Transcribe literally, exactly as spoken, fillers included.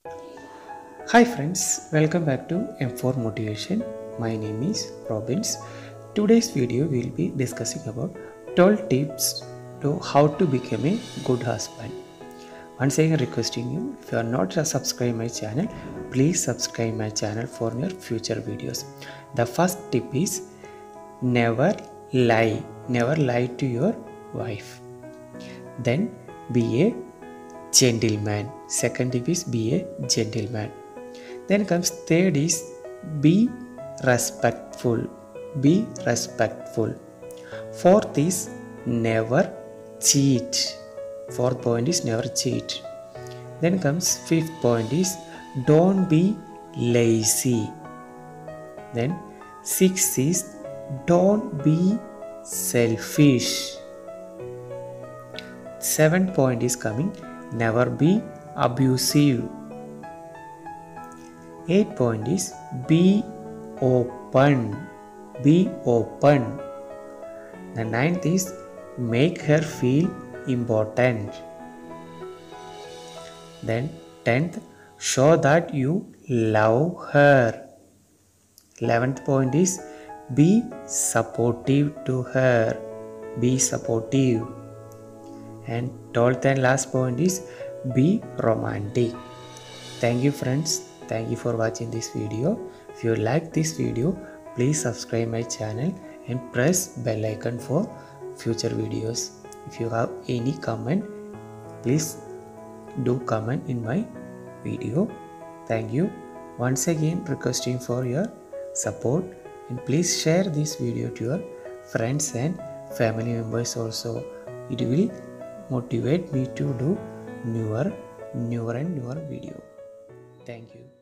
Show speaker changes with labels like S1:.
S1: Hi friends, welcome back to M four Motivation. My name is Robbins. Today's video will be discussing about twelve tips to how to become a good husband. Once again requesting you, if you are not subscribed my channel, please subscribe my channel for your future videos. The first tip is never lie. Never lie to your wife. Then be a gentleman. Second tip is be a gentleman. Then comes third is be respectful. Be respectful. Fourth is never cheat. Fourth point is never cheat. Then comes fifth point is don't be lazy. Then sixth is don't be selfish. Seventh point is coming never be abusive. Eighth point is be open. Be open. The ninth is make her feel important. Then tenth, show that you love her. Eleventh point is be supportive to her. Be supportive. And twelfth and last point is be romantic. Thank you friends. Thank you for watching this video. If you like this video, please subscribe my channel and press bell icon for future videos. If you have any comment, please do comment in my video. Thank you. Once again requesting for your support, and please share this video to your friends and family members also. It will motivate me to do newer, newer and newer video. Thank you.